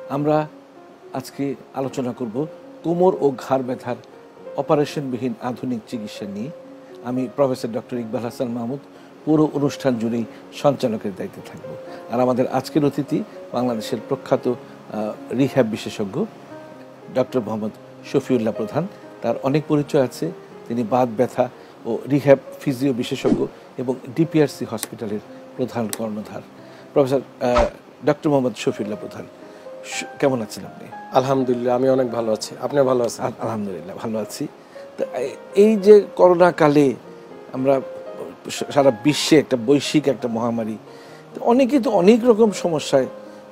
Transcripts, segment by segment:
আমরা আজকে আলোচনা করব কোমর ও ঘাড় ব্যথার অপারেশনবিহীন আধুনিক চিকিৎসা নিয়ে। আমি প্রফেসর ডক্টর ইকবাল হাসান মাহমুদ পুরো অনুষ্ঠান জুড়েই সঞ্চালকের দায়িত্বে থাকব। আর আমাদের আজকের অতিথি বাংলাদেশের প্রখ্যাত রিহ্যাব বিশেষজ্ঞ ডক্টর.মd. শফিউল্লাহ প্রধান। তার অনেক পরিচয় আছে। তিনি বাত ব্যথা ও রিহ্যাব ফিজিও বিশেষজ্ঞ এবং ডিপিআরসি হসপিটালের প্রধান কর্ণধার। প্রফেসর ডক্টর.মd. শফিউল্লাহ প্রধান, কেমন আছেন আপনি? আলহামদুলিল্লাহ, আমি অনেক ভালো আছি। আপনি ভালো আছেন? আলহামদুলিল্লাহ ভালো আছি। তো এই যে করোনা কালে আমরা সারা বিশ্বে একটা বৈশ্বিক একটা মহামারী, অনেকেই তো অনেক রকম সমস্যায়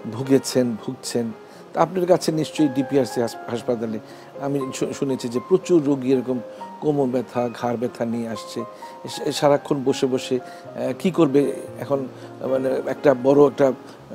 ভুগছেন। তা আপনার কাছে নিশ্চয়ই ডিপিআরসি হাসপাতালে আমি শুনেছি যে প্রচুর রোগী এরকম কোমর ব্যথা ঘাড় ব্যথা নিয়ে আসছে। সারাক্ষণ বসে বসে কি করবে এখন, মানে একটা বড় একটা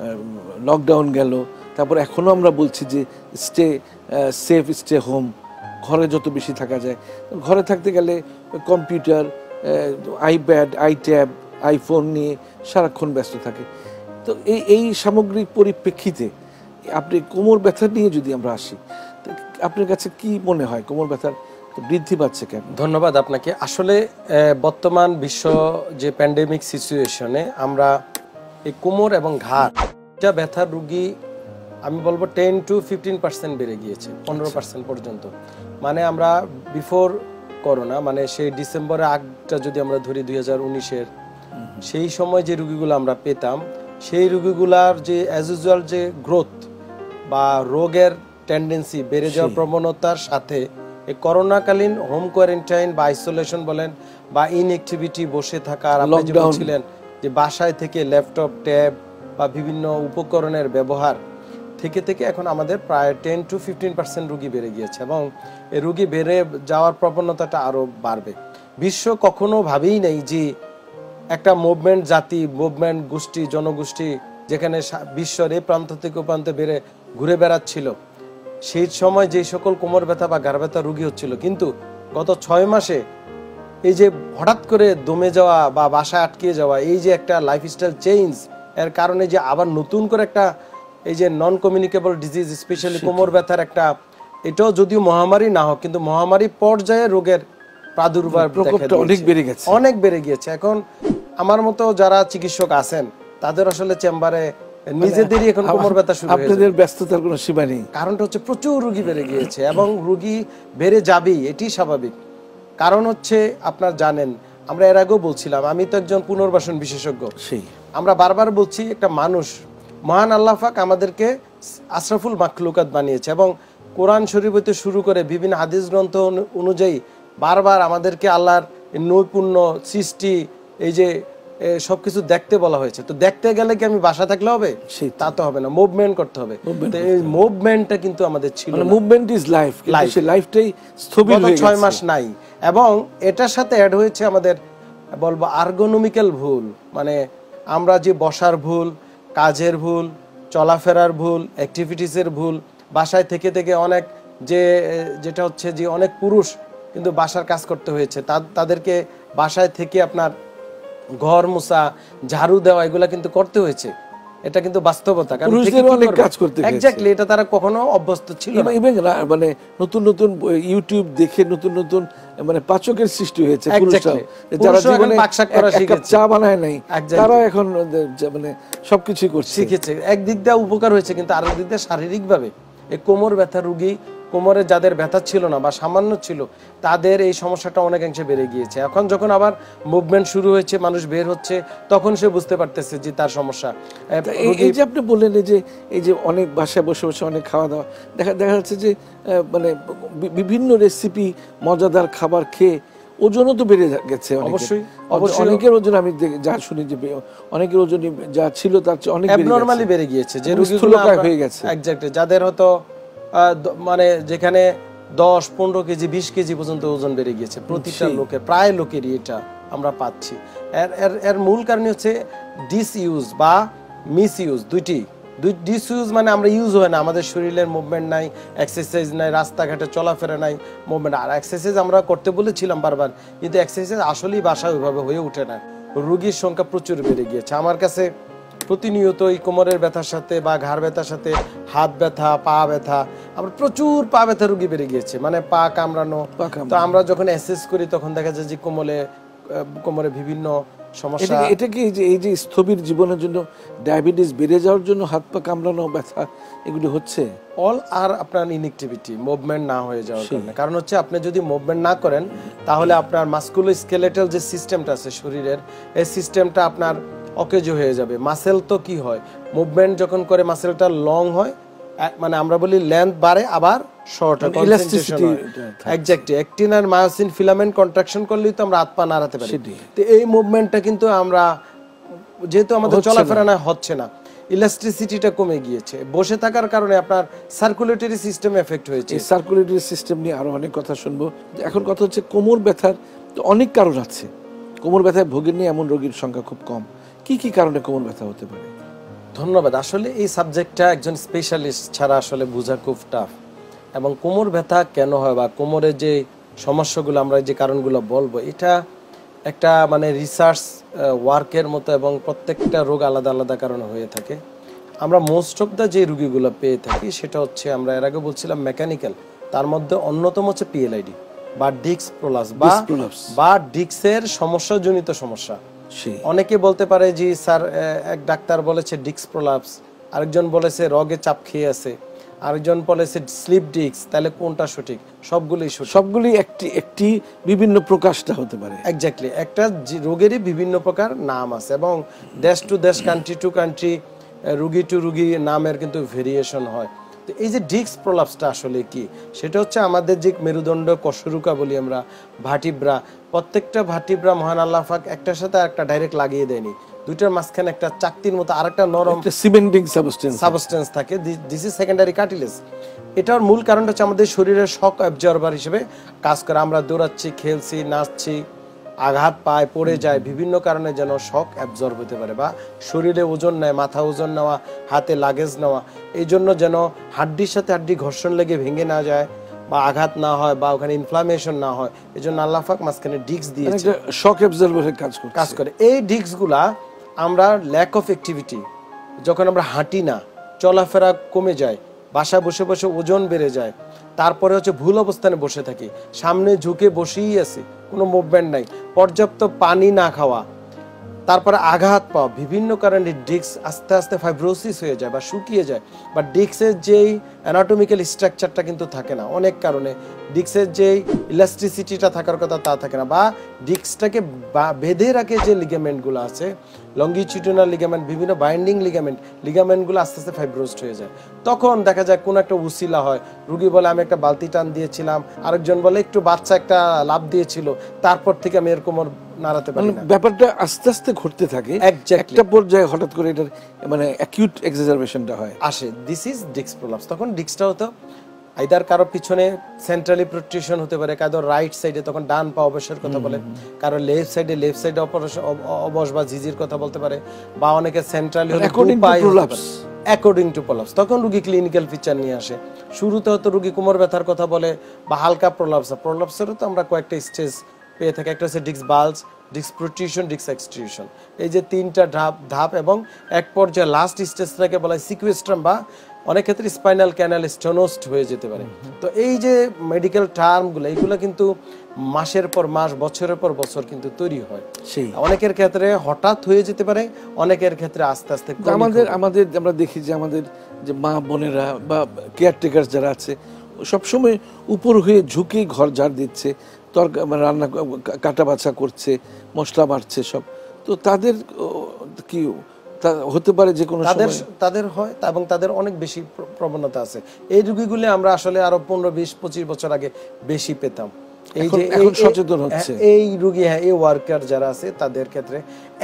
লকডাউন গেল, তারপর এখনও আমরা বলছি যে স্টে সেফ, স্টে হোম, ঘরে যত বেশি থাকা যায়। ঘরে থাকতে গেলে কম্পিউটার, আইপ্যাড, আইট্যাব, আইফোন নিয়ে সারাক্ষণ ব্যস্ত থাকে। তো এই সামগ্রিক পরিপ্রেক্ষিতে আপনি কোমর ব্যথা নিয়ে যদি আমরা আসি, আপনার কাছে কি মনে হয় কোমর ব্যথার বৃদ্ধি পাচ্ছে কেন? ধন্যবাদ আপনাকে। আসলে বর্তমান বিশ্ব যে প্যান্ডেমিক সিচুয়েশনে আমরা এই কোমর এবং ঘাড় ব্যথার রোগী আমি বলবো 10 to 15% বেড়ে গিয়েছে, 15% পর্যন্ত। মানে আমরা বিফোর করোনা, মানে সেই ডিসেম্বরের আগটা যদি আমরা ধরি 2019-এর, সেই সময় যে রোগীগুলো আমরা পেতাম, সেই রোগীগুলার যে অ্যাজ ইউজুয়াল যে গ্রোথ বা রোগের টেন্ডেন্সি বেড়ে যাওয়ার প্রবণতার সাথে এই করোনাকালীন হোম কোয়ারেন্টাইন বা আইসোলেশন বলেন বা ইনঅ্যাক্টিভিটি, বসে থাকা, আর আপনি যে বলছিলেন যে বাসায় থেকে ল্যাপটপ, ট্যাব বা বিভিন্ন উপকরণের ব্যবহার থেকে এখন আমাদের প্রায় 10 to 15% রোগী বেড়ে গিয়েছে এবং এই রোগী বেড়ে যাওয়ার প্রবণতাটা আরও বাড়বে। বিশ্ব কখনো ভাবেই নেই যে একটা মুভমেন্ট জাতি, মুভমেন্ট গোষ্ঠী, জনগোষ্ঠী যেখানে বিশ্বের এই প্রান্ত থেকে ও প্রান্তে ঘুরে বেড়াচ্ছিল, সেই সময় যে সকল কোমর ব্যথা বা ঘাড় ব্যথা রোগী হচ্ছিল, কিন্তু গত 6 মাসে এই যে হঠাৎ করে দমে যাওয়া বা বাসায় আটকে যাওয়া, এই যে একটা লাইফস্টাইল চেঞ্জ, এর কারণে যে আবার নতুন করে একটা এই যে নন কমিউনিকেবল ডিজিজ, স্পেশালি কোমর ব্যথার একটা, এটাও যদিও মহামারী না হোক, কিন্তু মহামারী পর্যায়ে রোগের প্রাদুর্ভাব অনেক বেড়ে গিয়েছে। এখন আমার মতো যারা চিকিৎসক আছেন তাদের আসলে চেম্বারে নিজেদেরই এখন কোমর ব্যথা শুরু হয়েছে। আপনাদের ব্যস্ততার কোনো সীমা নেই। কারণটা হচ্ছে প্রচুর রোগী বেড়ে গিয়েছে এবং রোগী বেড়ে যাবেই, এটি স্বাভাবিক। কারণ হচ্ছে আপনার জানেন, আমরা এর আগেও বলছিলাম, আমি তো একজন পুনর্বাসন বিশেষজ্ঞ। আমরা বারবার বলছি, একটা মানুষ, মহান আল্লাহ পাক আমাদেরকে আশরাফুল মাখলুকাত বানিয়েছে এবং কোরআন শরীফ হতে শুরু করে বিভিন্ন হাদিস গ্রন্থ অনুযায়ী বারবার আমাদেরকে আল্লাহর নৈপুণ্য, সৃষ্টি, এই যে সবকিছু দেখতে বলা হয়েছে। তো দেখতে গেলে কি আমি বাসা থাকলে হবে? তা তো হবে না, মুভমেন্ট করতে হবে। এই মুভমেন্টটা কিন্তু আমাদের ছিল না। মুভমেন্ট ইজ লাইফ, সেই লাইফটাই স্থবির হয়ে গেছে, 6 মাস নাই। এবং এটার সাথে অ্যাড হয়েছে আমাদের বলবো আর্গোনমিক্যাল ভুল, মানে আমরা যে বসার ভুল, কাজের ভুল, চলাফেরার ভুল, অ্যাক্টিভিটিসের ভুল, বাসায় থেকে অনেক যেটা হচ্ছে যে অনেক পুরুষ কিন্তু বাসার কাজ করতে হয়েছে, তাদেরকে বাসায় থেকে আপনার ঘর মোছা, ঝাড়ু দেওয়া, এগুলা কিন্তু করতে হয়েছে। এটা কিন্তু বাস্তবতা, কারণ অনেক কাজ করতে হয়েছে। এক্স্যাক্টলি, এটা তারা কখনো অভ্যস্ত ছিল না। মানে নতুন নতুন ইউটিউব দেখে নতুন মানে পাচকের সৃষ্টি হয়েছে। যারা জীবনে চা বানায় নাই, তারা এখন মানে সবকিছু শিখেছে। একদিক দিয়ে উপকার হয়েছে, কিন্তু আরেক দিক দিয়ে শারীরিকভাবে এই কোমর ব্যথা রোগী, কোমরে যাদের ব্যথা ছিল না বা সামান্য ছিল, তাদের এই সমস্যাটা অনেকাংশে বেড়ে গিয়েছে। এখন যখন আবার মুভমেন্ট শুরু হয়েছে, মানুষ বের হচ্ছে, তখন সে বুঝতে পারতেছে যে তার সমস্যা। এই যে আপনি বললেন এই যে অনেক বাসায় বসে বসে অনেক খাওয়া দাওয়া, দেখা যাচ্ছে যে মানে বিভিন্ন রেসিপি, মজাদার খাবার খেয়ে ওজনও তো বেড়ে গেছে। অবশ্যই অনেকের ওজন, আমি যা শুনি যে অনেকের ওজন যা ছিল তার চেয়ে অনেক নরমালি বেড়ে গিয়েছে, যে রোগীগুলো হয়ে গেছে। এক্স্যাক্টলি, যাদের হয়তো মানে যেখানে 10-15 কেজি 20 কেজি পর্যন্ত ওজন বেড়ে গিয়েছে প্রতিটা লোকের, প্রায় লোকেরই এটা আমরা পাচ্ছি। এর মূল কারণ হচ্ছে ডিসইউজ বা মিসইউজ। ডিসইউজ মানে আমরা ইউজ হয় না, আমাদের শরীরের মুভমেন্ট নাই, এক্সারসাইজ নাই, রাস্তাঘাটে চলাফেরা নাই, মুভমেন্ট। আর এক্সারসাইজ আমরা করতে বলেছিলাম বারবার, কিন্তু এক্সারসাইজ আসলেই বাসায় ওইভাবে হয়ে ওঠে না। রোগীর সংখ্যা প্রচুর বেড়ে গিয়েছে। আমার কাছে প্রতিনিয়ত এই কোমরের ব্যথার সাথে বা ঘাড় ব্যথার সাথে হাত ব্যথা, পা ব্যথা, আমরা প্রচুর পা ব্যথা রোগী বেড়ে গিয়েছে, মানে পা কামড়ানো। তো আমরা যখন অ্যাসেস করি তখন দেখা যায় যে কোমরে বিভিন্ন সমস্যা। এটা কি এই যে স্থবির জীবনের জন্য, ডায়াবেটিস বেড়ে যাওয়ার জন্য হাত পা কামড়ানো, ব্যথা এগুলি হচ্ছে? অল আর আপনার ইনএক্টিভিটি, মুভমেন্ট না হয়ে যাওয়ার কারণে। কারণ হচ্ছে আপনি যদি মুভমেন্ট না করেন তাহলে আপনার মাসকুলোস্কেলেটাল যে সিস্টেমটা আছে শরীরের, এই সিস্টেমটা আপনার অকেজ হয়ে যাবে। মাসেল তো কি হয়, মুভমেন্ট যখন করে মাসেলটা লং হয়, মানে আমরা বলি লেন্থ বাড়ে আবার শর্ট হয়, কনসেন্ট্রেশন হয়। এক্স্যাক্টলি, অ্যাক্টিন আর মায়োসিন ফিলামেন্ট কন্ট্রাকশন করলেই তো আমরা হাত পা নাড়াতে পারি। তো এই মুভমেন্টটা কিন্তু আমরা, যেহেতু আমাদের চলাফেরা না হচ্ছে না, ইলাস্টিসিটিটা কমে গিয়েছে, বসে থাকার কারণে আপনার সার্কুলেটরি সিস্টেম এফেক্ট হয়েছে। সার্কুলেটরি সিস্টেম নিয়ে আরো অনেক কথা শুনবো। এখন কথা হচ্ছে কোমর ব্যথার তো অনেক কারণ আছে, কোমর ব্যথায় ভোগেননি এমন রোগীর সংখ্যা খুব কম। কি কি কারণে কোমর ব্যথা হতে পারে? ধন্যবাদ। আসলে এই সাবজেক্টটা একজন স্পেশালিস্ট ছাড়া আসলে বোঝা খুব টাফ। এবং কোমর ব্যথা কেন হয় বা কোমরের যে সমস্যাগুলো, আমরা যে কারণগুলো বলবো, এটা একটা মানে রিসার্চ ওয়ার্কের মতো, এবং প্রত্যেকটা রোগ আলাদা আলাদা কারণে হয়ে থাকে। আমরা মোস্ট অফ দ্য যে রোগীগুলো পেয়ে থাকি সেটা হচ্ছে, আমরা এর আগে বলছিলাম মেকানিক্যাল, তার মধ্যে অন্যতম হচ্ছে পিএলআইডি বা ডিস্ক প্রলাপস বা ডিস্কের সমস্যাজনিত সমস্যা। অনেকে বলতে পারে যে স্যার, এক ডাক্তার বলেছে ডিস্ক প্রলাপস, আরেকজন বলেছে রগে চাপ খেয়ে আছে, আরেকজন বলেছে স্লিপ ডিস্ক। তাহলে কোনটা সঠিক? সবগুলোই সঠিক। সবগুলি একটি বিভিন্ন প্রকাশটা হতে পারে। এক্স্যাক্টলি, একটা রোগেরই বিভিন্ন প্রকার নাম আছে, এবং দেশ টু দেশ, কান্ট্রি টু কান্ট্রি, রুগী টু রুগী নামের কিন্তু ভেরিয়েশন হয়। তো এই যে ডিস্ক প্রলাপসটা আসলে কি, সেটা হচ্ছে আমাদের যে মেরুদণ্ড কশরুকা বলি আমরা, ভার্টিব্রা, প্রত্যেকটা ভার্টিব্রা মহান আল্লাহ পাক একটার সাথে আরেকটা ডাইরেক্ট লাগিয়ে দেয়নি, দুইটার মাঝখানে একটা চাকতির মতো আরেকটা নরম সিমেন্টিং সাবস্টেন্স থাকে। This is secondary cartilage. এটার মূল কারণটা হচ্ছে আমাদের শরীরের শক অ্যাবজর্বার হিসেবে কাজ করে। আমরা দৌড়াচ্ছি, খেলছি, নাচছি, আঘাত পায়, পড়ে যায়, বিভিন্ন কারণে যেন শক অ্যাবজর্ব হতে পারে, বা শরীরে ওজন নেয়, মাথা ওজন নেওয়া, হাতে লাগেজ নেওয়া, এই জন্য যেন হাড্ডির সাথে হাড্ডি ঘর্ষণ লেগে ভেঙে না যায় বা আঘাত না হয় বা ওখানে ইনফ্লামেশন না হয়, এই জন্য আল্লাহ পাক মাঝখানে ডিস্ক দিয়েছে, শক অ্যাবজর্বারের কাজ করে। এই ডিস্কগুলা আমরা ল্যাক অফ অ্যাক্টিভিটি, যখন আমরা হাঁটি না, চলাফেরা কমে যায়, বাসায় বসে বসে ওজন বেড়ে যায়, তারপরে হচ্ছে ভুল অবস্থানে বসে থাকি, সামনে ঝুঁকে বসেই আছে, কোনো মুভমেন্ট নাই, পর্যাপ্ত পানি না খাওয়া, তারপরে আঘাত পাওয়া, বিভিন্ন কারণে ডিস্ক আস্তে আস্তে ফাইব্রোসিস হয়ে যায় বা শুকিয়ে যায়, বা ডিস্কের যেই অ্যানাটমিক্যাল স্ট্রাকচারটা কিন্তু থাকে না অনেক কারণে, ডিস্কের যেই ইলাস্টিসিটিটা থাকার কথা তা থাকে না, বা ডিস্কটাকে বেঁধে রাখে যে লিগামেন্টগুলো আছে, লঙ্গিটিউডিনাল লিগামেন্ট, বিভিন্ন বাইন্ডিং লিগামেন্টগুলো আস্তে আস্তে ফাইব্রোসড হয়ে যায়। তখন দেখা যায় কোনো একটা উসিলা হয়, রুগী বলে আমি একটা বালতি টান দিয়েছিলাম, আরেকজন বলে একটু বাচ্চা একটা লাফ দিয়েছিল, তারপর থেকে আমি এরকম নাড়াতে পারি না। ব্যাপারটা আস্তে আস্তে ঘটতে থাকে, একটা পর্যায়ে হঠাৎ করে এটার মানে অ্যাকিউট এক্সাজারবেশনটা হয়, আসে। This is disc prolapse. তখন ডিস্কটা হতো আইদার কারো পিছনে সেন্ট্রালি প্রোট্রুশন হতে পারে, কারো রাইট সাইডে, তখন ডান পা অবসের কথা বলে, কারো লেফট সাইডে অবশ বা ঝিঝির কথা বলতে পারে, বা অনেকে সেন্ট্রালি অ্যাকর্ডিং টু প্রলাপস। তখন রুগী ক্লিনিক্যাল ফিচার নিয়ে আসে। শুরুতে হয়তো রুগী কোমর ব্যথার কথা বলে বা হালকা প্রলাপসেরও তো আমরা কয়েকটা স্টেজ পেয়ে থাকি। একটা হচ্ছে disc bulge, disc protrusion, disc extrusion, এই যে তিনটা ধাপ, এবং এক পর্যায়ে লাস্ট স্টেজটাকে বলা হয় সিকুয়েস্ট্রাম, বা অনেক ক্ষেত্রে স্পাইনাল ক্যানাল স্টেনোসড হয়ে যেতে পারে। তো এই যে মেডিকেল টার্মগুলো, এইগুলো কিন্তু মাসের পর মাস, বছরের পর বছর কিন্তু তৈরি হয়। অনেকের ক্ষেত্রে হঠাৎ হয়ে যেতে পারে, অনেকের ক্ষেত্রে আস্তে আস্তে। আমাদের আমরা দেখি যে আমাদের যে মা বোনেরা বা কেয়ারটেকার যারা আছে, সবসময় উপর হয়ে ঝুঁকে ঘর ঝাড় দিচ্ছে, রান্না কাটা বাছা করছে, মশলা বাড়ছে সব। তো তাদের কি হতে পারে যে কোনো তাদের হয়, এবং তাদের অনেক বেশি প্রবণতা আছে। এই রোগীগুলি আমরা আসলে আরো 15, 20, 25 বছর আগে বেশি পেতাম। এই যে সচেতন হচ্ছে এই রোগী, হ্যাঁ, এই ওয়ার্কার যারা আছে তাদের ক্ষেত্রে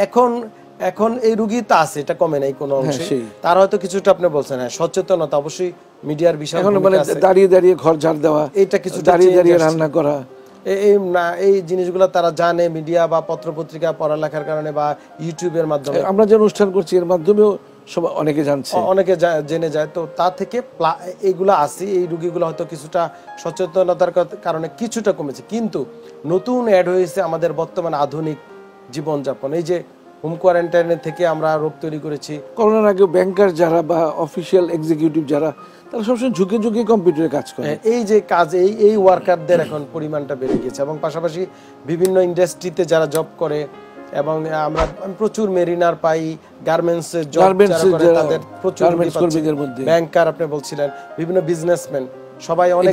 এখন এই রোগী তো আছে, এটা কমে নাই কোনো অংশে। তার হয়তো কিছুটা আপনি বলছেন, হ্যাঁ, সচেতনতা অবশ্যই মিডিয়ার বিষয়, মানে দাঁড়িয়ে দাঁড়িয়ে ঘর ঝাড় দেওয়া, এটা কিছু দাঁড়িয়ে দাঁড়িয়ে রান্না করা, এই জিনিসগুলো তারা জানে মিডিয়া বা পত্রপত্রিকা পড়ালেখার কারণে বা ইউটিউবের মাধ্যমে। আমরা যে অনুষ্ঠান করছি এর মাধ্যমেও সবাই অনেকে জানছে, অনেকে জেনে যায়। তো তা থেকে এইগুলো আসি, এই রোগীগুলো হয়তো কিছুটা সচেতনতার কারণে কিছুটা কমেছে, কিন্তু নতুন অ্যাড হয়েছে আমাদের বর্তমানে আধুনিক জীবনযাপন। এই যে হোম কোয়ারেন্টাইনে থেকে আমরা রোগ তৈরি করেছি। করোনার আগে ব্যাংকার যারা বা অফিসিয়াল এক্সিকিউটিভ যারা, তারা সবসময় ঝুঁকে ঝুঁকে কম্পিউটারে কাজ করে। এই যে কাজ, এই ওয়ার্কারদের এখন পরিমাণটা বেড়ে গেছে, এবং পাশাপাশি বিভিন্ন ইন্ডাস্ট্রিতে যারা জব করে, এবং আমি প্রচুর মেরিনার পাই, গার্মেন্টসের জব যারা করে তাদের প্রচুর, ব্যাংকার আপনি বলছিলেন, বিভিন্ন বিজনেসম্যান সবাই অনেক,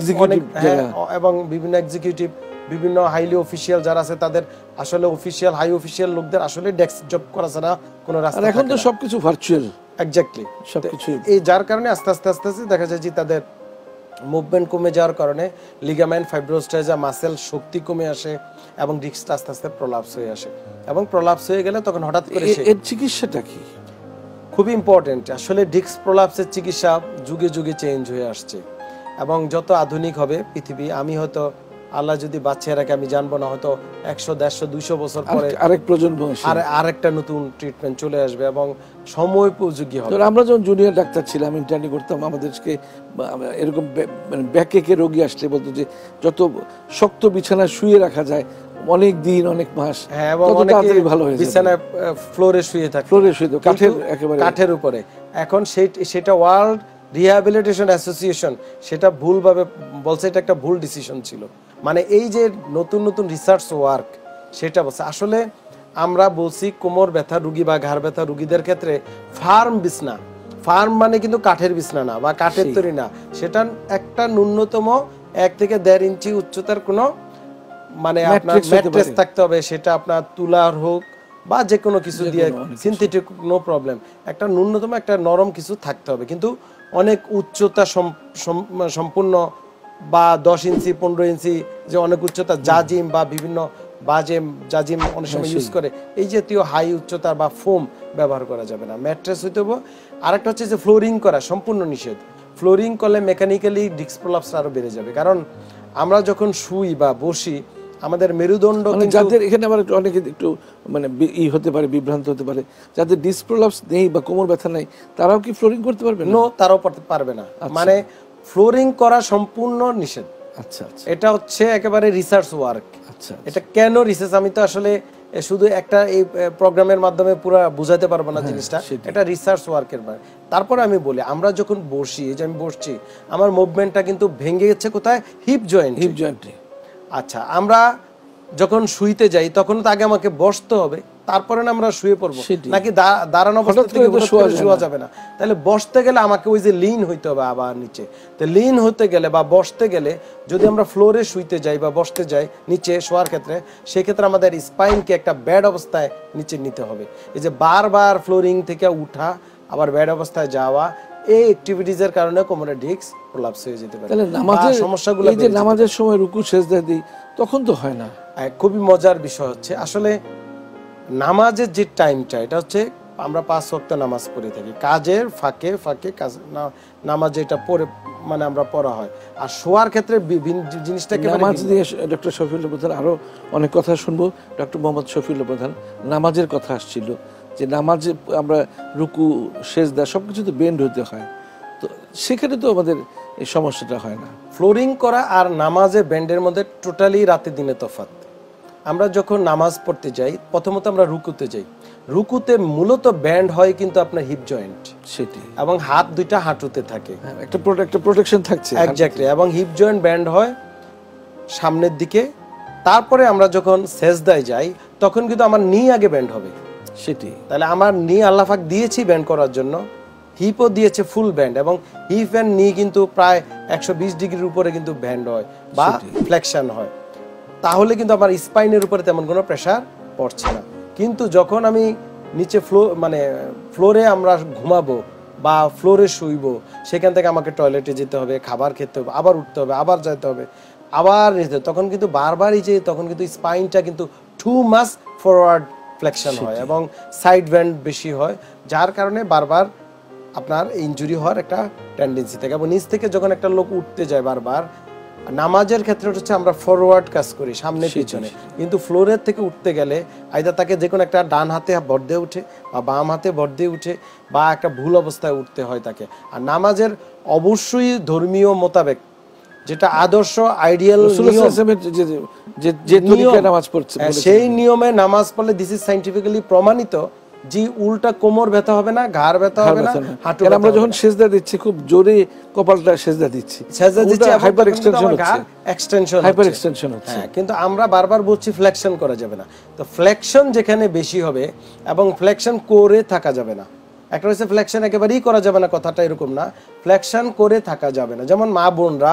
এবং বিভিন্ন এক্সিকিউটিভ, বিভিন্ন হাইলি অফিসিয়াল যারা আছে তাদের আসলে অফিসিয়াল হাই অফিসিয়াল লোকদের আসলে ডেস্ক জব করা ছাড়া কোনো রাস্তা, এখন তো সবকিছু ভার্চুয়াল। এক্স্যাক্টলি, সবকিছু এই যার কারণে আস্তে আস্তে দেখা যায় যে তাদের মুভমেন্ট কমে যাওয়ার কারণে লিগামেন্ট, ফাইব্রোস্টাইজা, মাসেল শক্তি কমে আসে, এবং ডিস্কটা আস্তে আস্তে প্রলাপস হয়ে আসে, এবং প্রলাপস হয়ে গেলে তখন হঠাৎ করে এর চিকিৎসাটা কি? খুবই ইম্পর্টেন্ট। আসলে ডিস্ক প্রলাপসের চিকিৎসা যুগে যুগে চেঞ্জ হয়ে আসছে, এবং যত আধুনিক হবে পৃথিবী, আমি হয়তো আল্লাহ যদি বাঁচিয়ে রাখে আমি জানবো না, হয়তো 100, 150, 200 বছর পরে আরেক প্রজন্ম আরেকটা নতুন ট্রিটমেন্ট চলে আসবে, এবং সময় উপযোগী হবে। আমরা যখন জুনিয়র ডাক্তার ছিলাম, ইন্টার্নি করতাম, আমাদেরকে এরকম ব্যাকে রোগী আসলে বলতো যে যত শক্ত বিছানায় শুয়ে রাখা যায় অনেক দিন, অনেক মাস, এবং তাড়াতাড়ি ভালো হয়ে যায়। বিছানায় ফ্লোরে শুয়ে থাকে, কাঠের উপরে। এখন সেটা ওয়ার্ল্ড রিহ্যাবিলিটেশন অ্যাসোসিয়েশন সেটা ভুলভাবে বলছে, এটা একটা ভুল ডিসিশন ছিল। মানে এই যে নতুন নতুন রিসার্চ ওয়ার্ক সেটা বলছে, আসলে আমরা বলছি কোমর ব্যথা রুগী বা ঘাড় ব্যথা রুগীদের ক্ষেত্রে ফার্ম বিছনা, ফার্ম মানে কিন্তু কাঠের বিছনা না বা কাঠের তৈরি না, সেটা একটা ন্যূনতম 1 থেকে 1.5 ইঞ্চি উচ্চতার কোনো মানে আপনার ম্যাট্রেস থাকতে হবে, সেটা আপনার তুলার হোক বা যে কোনো কিছু দিয়ে, সিনথেটিক, নো প্রবলেম, একটা ন্যূনতম একটা নরম কিছু থাকতে হবে। কিন্তু অনেক উচ্চতা সম্পূর্ণ বা 10 ইঞ্চি 15 ইঞ্চি যে অনেক উচ্চতা জাজিম বা বিভিন্ন জাজিম অনেক সময় ইউজ করে, এই জাতীয় হাই উচ্চতা বা ফোম ব্যবহার করা যাবে না, ম্যাট্রেস হইতে হবে। আরেকটা হচ্ছে যে ফ্লোরিং করা সম্পূর্ণ নিষেধ। ফ্লোরিং করলে মেকানিক্যালি ডিস্ক প্রলাপস আরো বেড়ে যাবে, কারণ আমরা যখন শুই বা বসি আমাদের মেরুদণ্ড, যাদের এখানে আবার অনেকে একটু মানে হতে পারে, বিভ্রান্ত হতে পারে, যাদের ডিস্ক প্রলাপস নেই বা কোমর ব্যথা নাই, তারাও কি ফ্লোরিং করতে পারবে না? তারাও পারবে না। মানে ফ্লোরিং করা সম্পূর্ণ নিষেধ। আচ্ছা, এটা হচ্ছে একেবারে রিসার্চ ওয়ার্ক। এটা কেন রিসার্চ, আমি তো আসলে শুধু একটা এই প্রোগ্রামের মাধ্যমে পুরো বুঝাতে পারবো না জিনিসটা, এটা রিসার্চ ওয়ার্কের বাইরে। তারপরে আমি বলি, আমরা যখন বসি, এই যে আমি বসছি, আমার মুভমেন্টটা কিন্তু ভেঙে গেছে কোথায়? হিপ জয়েন্টে। আচ্ছা, আমরা যখন শুইতে যাই তখন তো আগে আমাকে বসতে হবে, তারপরে না আমরা শুয়ে পড়বো, নাকি দাঁড়ানো অবস্থা থেকে শোয়া যাবে না। তাহলে বসতে গেলে আমাকে ওই যে লিন হইতে হবে আবার নিচে। তো লিন হতে গেলে বা বসতে গেলে যদি আমরা ফ্লোরে শুইতে যাই বা বসতে যাই নিচে শোয়ার ক্ষেত্রে, সেক্ষেত্রে আমাদের স্পাইনকে একটা ব্যাড অবস্থায় নিচে নিতে হবে। এই যে বারবার ফ্লোরিং থেকে উঠা আবার ব্যাড অবস্থায় যাওয়া, এই অ্যাক্টিভিটিজের কারণে কোমরের ডিস্ক প্রলাপস হয়ে যেতে পারে। তাহলে সমস্যাগুলো, এই যে নামাজের সময় রুকু সেজদা দিই তখন তো হয় না। খুবই মজার বিষয় হচ্ছে, আসলে নামাজের যে টাইমটা, এটা হচ্ছে আমরা 5 ওয়াক্ত নামাজ পড়ে থাকি, কাজের ফাঁকে ফাঁকে কাজ নামাজ যেটা পড়ে মানে আমরা পড়া হয়। আর শোয়ার ক্ষেত্রে জিনিসটা নামাজ নিয়ে ডক্টর শফিউল্লাহ প্রধান আরো অনেক কথা শুনবো। ডক্টর মোহাম্মদ শফিউল্লাহ প্রধান, নামাজের কথা আসছিল যে নামাজে আমরা রুকু সেজদা সবকিছু তো বেন্ড হতে হয়, তো সেখানে তো আমাদের এই সমস্যাটা হয় না। ফ্লোরিং করা আর নামাজে বেন্ডের মধ্যে টোটালি রাতে দিনে তফাৎ। আমরা যখন নামাজ পড়তে যাই, প্রথমত আমরা রুকুতে যাই, রুকুতে মূলত ব্যান্ড হয় কিন্তু আপনার হিপ জয়েন্ট, সেটি, এবং হাত দুইটা হাঁটুতে থাকে, একটা প্রোটেকশন থাকছে, এক্স্যাক্টলি, এবং হিপ জয়েন্ট ব্যান্ড হয় সামনের দিকে। তারপরে আমরা যখন সেজদায় যাই তখন কিন্তু আমার নি আগে ব্যান্ড হবে, সেটি। তাহলে আমার নি আল্লাহ পাক দিয়েছি ব্যান্ড করার জন্য, হিপও দিয়েছে ফুল ব্যান্ড, এবং হিপ এন্ড নি কিন্তু প্রায় 120 ডিগ্রির উপরে কিন্তু ব্যান্ড হয় বা ফ্লেকশন হয়, তাহলে কিন্তু আমার স্পাইনের উপরে তেমন কোনো প্রেসার পড়ছে না। কিন্তু যখন আমি নিচে ফ্লোরে আমরা ঘুমাবো বা ফ্লোরে শুইবো, সেখান থেকে আমাকে টয়লেটে যেতে হবে, খাবার খেতে হবে, আবার উঠতে হবে, আবার যেতে হবে, আবার যেতে, তখন কিন্তু বারবারই যে তখন কিন্তু স্পাইনটা কিন্তু টু মাস ফরওয়ার্ড ফ্লেকশন হয় এবং সাইড ব্যান্ড বেশি হয়, যার কারণে বারবার আপনার ইনজুরি হওয়ার একটা টেন্ডেন্সি থাকে। এবং নিচ থেকে যখন একটা লোক উঠতে যায় বারবার, নামাজের ক্ষেত্রে হচ্ছে আমরা ফরওয়ার্ড কাজ করি, সামনে পিছনে, কিন্তু ফ্লোরের থেকে উঠতে গেলে আইদার তাকে যে কোনো একটা ডান হাতে ভর দিয়ে উঠে বা বাম হাতে ভর দিয়ে উঠে বা একটা ভুল অবস্থায় উঠতে হয় তাকে। আর নামাজের অবশ্যই ধর্মীয় মোতাবেক যেটা আদর্শ আইডিয়াল যে তরিকায় নামাজ পড়ছে সেই নিয়মে নামাজ পড়লে দিস ইজ সায়েন্টিফিক্যালি প্রমাণিত যে উল্টা কোমর ব্যথা হবে না, ঘাড় ব্যথা হবে না, হাঁটু। আমরা যখন সেজদা দিচ্ছি খুব জোরে কপালটা সেজদা দিচ্ছি, হাইপার এক্সটেনশন হচ্ছে, হাইপার এক্সটেনশন হচ্ছে। কিন্তু আমরা বারবার বলছি ফ্লেকশন করা যাবে না। তো ফ্লেকশন যেখানে বেশি হবে এবং ফ্লেকশন করে থাকা যাবে না। একটা হচ্ছে ফ্লেকশন একেবারেই করা যাবে না, কথাটা এরকম না, ফ্লেকশন করে থাকা যাবে না। যেমন মা বোনরা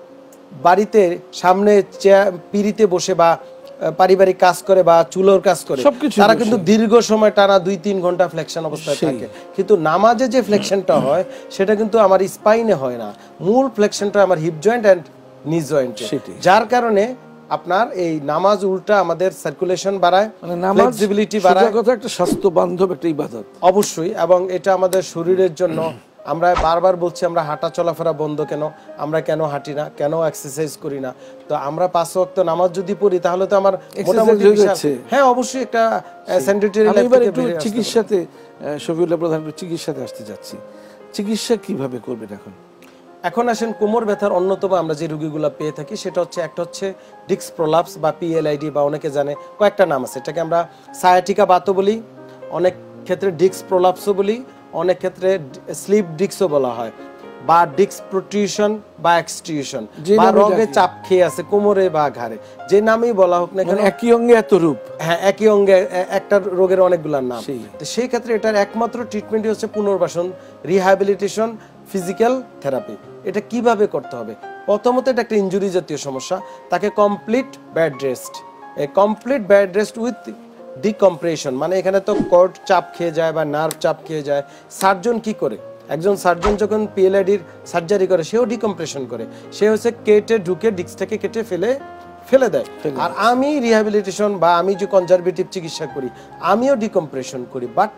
বাড়িতে সামনে পিড়িতে বসে বা পারিবারিক কাজ করে বা চুলোর কাজ করে, তারা কিন্তু দীর্ঘ সময় টানা 2-3 ঘন্টা ফ্লেকশন অবস্থায় থাকে। কিন্তু নামাজে যে ফ্লেকশনটা হয় সেটা কিন্তু আমার স্পাইনে হয় না, মূল ফ্লেকশনটা আমার হিপ জয়েন্ট এন্ড নি জয়েন্টে। যার কারণে আপনার এই নামাজ উল্টা আমাদের সার্কুলেশন বাড়ায়, ফ্লেক্সিবিলিটি বাড়ায়, একটা স্বাস্থ্য বান্ধব একটা ইবাদত অবশ্যই। এবং এটা আমাদের শরীরের জন্য, আমরা বারবার বলছি আমরা হাঁটা চলাফেরা বন্ধ কেন, আমরা কেন হাঁটি না, কেন এক্সারসাইজ করি না? তো আমরা 5 ওয়াক্ত নামাজ যদি পড়ি তাহলে তো আমার মোটামুটি হ্যাঁ অবশ্যই একটা স্যানিটারি লাইফ থেকে বের হয়ে চিকিৎসাতে শফিউল্লাহ প্রধান চিকিৎসাতে আসতে যাচ্ছি। চিকিৎসা কিভাবে করবেন এখন? এখন আসেন কোমর ব্যথার অন্যতম আমরা যে রোগীগুলো পেয়ে থাকি সেটা হচ্ছে, একটা হচ্ছে ডিস্ক প্রলাপস বা পিএলআইডি, বা অনেকে জানে কয়েকটা নাম আছে, এটাকে আমরা সায়াটিকা বাতও বলি, অনেক ক্ষেত্রে ডিস্ক প্রলাপসও বলি, অনেক ক্ষেত্রে স্লিপ ডিস্কও বলা হয়, বা ডিস্ক প্রোট্রুশন বা এক্সট্রুশন, বা রোগে চাপ খেয়ে আছে কোমরে বা ঘাড়ে, যে নামেই বলা হোক না কেন, একই অঙ্গে এত রূপ, হ্যাঁ একই অঙ্গে একটা রোগের অনেকগুলো নাম। তো সেই ক্ষেত্রে এটার একমাত্র ট্রিটমেন্টই হচ্ছে পুনর্বাসন, রিহ্যাবিলিটেশন, ফিজিক্যাল থেরাপি। এটা কিভাবে করতে হবে? প্রথমত এটা একটা ইনজুরি জাতীয় সমস্যা, তাকে complete bed rest, complete bed rest with decompression, মানে এখানে তো কর্ড চাপ খেয়ে যায় বা নার্ভ চাপ খেয়ে যায়। সার্জন কি করে? একজন সার্জন যখন পিএলআইডির সার্জারি করে সেও ডিকম্প্রেশন করে, সে হচ্ছে কেটে ঢুকে ডিস্কটাকে কেটে ফেলে দেয়। আর আমি রিহ্যাবিলিটেশন বা আমি যে কনজারভেটিভ চিকিৎসা করি আমিও ডিকম্প্রেশন করি, বাট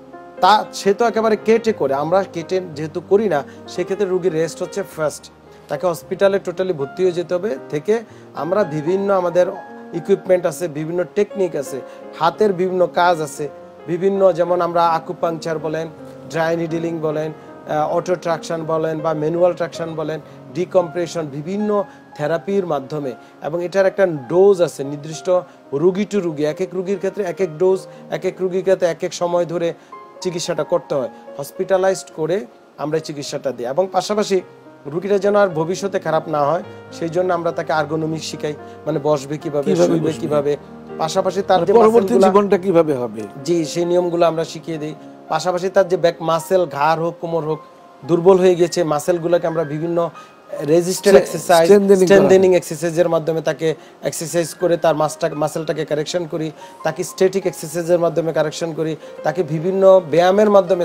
সে তো একেবারে কেটে করে, আমরা কেটে যেহেতু করি না সেক্ষেত্রে রোগীর রেস্ট হচ্ছে ফার্স্ট, তাকে হসপিটালে টোটালি ভর্তি হয়ে যেতে হবে। থেকে আমরা বিভিন্ন আমাদের ইকুইপমেন্ট আছে, বিভিন্ন টেকনিক আছে, হাতের বিভিন্ন কাজ আছে, বিভিন্ন, যেমন আমরা আকুপাংচার বলেন, ড্রাই নিডলিং বলেন, অটো ট্রাকশন বলেন বা ম্যানুয়াল ট্রাকশন বলেন, ডিকম্প্রেশন, বিভিন্ন থেরাপির মাধ্যমে। এবং এটার একটা ডোজ আছে নির্দিষ্ট, রুগী টু রুগী, এক এক রুগীর ক্ষেত্রে এক এক ডোজ, এক এক রুগীর ক্ষেত্রে এক এক সময় ধরে চিকিৎসাটা করতে হয়। হসপিটালাইজড করে আমরা চিকিৎসাটা দিই, এবং পাশাপাশি রুগীরা যেন আর ভবিষ্যতে খারাপ না হয় সেই জন্য আমরা তাকে আর্গোনমিক শিখাই, মানে বসবে কিভাবে, শুইবে কিভাবে, পাশাপাশি তার যে পরবর্তী জীবনটা কিভাবে হবে, জি সেই নিয়মগুলো আমরা শিখিয়ে দিই। পাশাপাশি তার যে ব্যাক মাসেল, ঘাড় হোক কোমর হোক দুর্বল হয়ে গেছে, মাসেলগুলোকে আমরা বিভিন্ন রেজিস্টার এক্সারসাইজ, স্ট্রেনথেনিং এক্সারসাইজের মাধ্যমে তাকে এক্সারসাইজ করে তার মাসেলটাকে কারেকশন করি, তাকে স্ট্যাটিক এক্সারসাইজের মাধ্যমে কারেকশন করি, তাকে বিভিন্ন ব্যায়ামের মাধ্যমে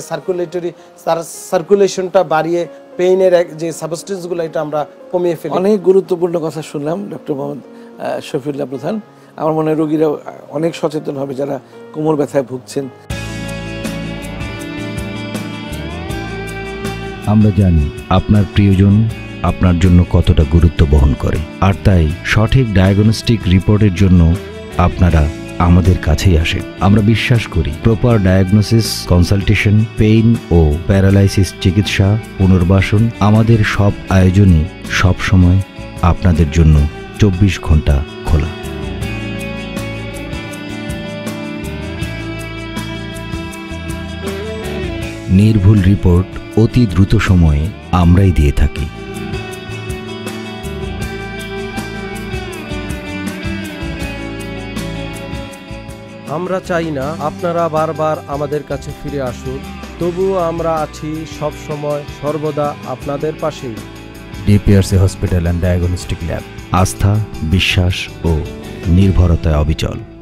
সার্কুলেশনটা বাড়িয়ে পেইনের যে সাবস্টেন্সগুলো এটা আমরা কমিয়ে ফেলি। অনেক গুরুত্বপূর্ণ কথা শুনলাম ডক্টর শফিউল্লাহ প্রধান। আমার মনে হয় রোগীরা অনেক সচেতন হবে যারা কোমর ব্যথায় ভুগছেন। আমরা জানি আপনার প্রিয়জন আপনার জন্য কতটা গুরুত্ব বহন করে, আর তাই সঠিক ডায়াগনস্টিক রিপোর্টের জন্য আপনারা আমাদের কাছেই আসেন। আমরা বিশ্বাস করি প্রপার ডায়াগনোসিস, কনসালটেশন, পেইন ও প্যারালাইসিস চিকিৎসা, পুনর্বাসন, আমাদের সব আয়োজনই সব সময় আপনাদের জন্য 24 ঘন্টা খোলা। নির্ভুল রিপোর্ট অতি দ্রুত সময়ে আমরাই দিয়ে থাকি। আমরা চাই না আপনারা বারবার আমাদের কাছে ফিরে আসুন, তবুও আমরা আছি সব সময় সর্বদা আপনাদের পাশেই। DPRC hospital and diagnostic lab, আস্থা, বিশ্বাস ও নির্ভরতায় অবিচল।